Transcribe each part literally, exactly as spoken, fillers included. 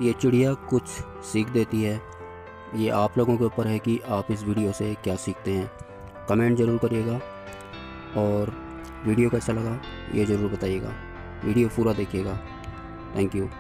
ये चिड़िया कुछ सीख देती है। ये आप लोगों के ऊपर है कि आप इस वीडियो से क्या सीखते हैं। कमेंट ज़रूर करिएगा और वीडियो कैसा लगा ये ज़रूर बताइएगा। वीडियो पूरा देखिएगा। Thank you.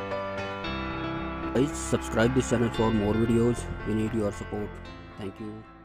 Guys, subscribe this channel for more videos. We need your support. Thank you.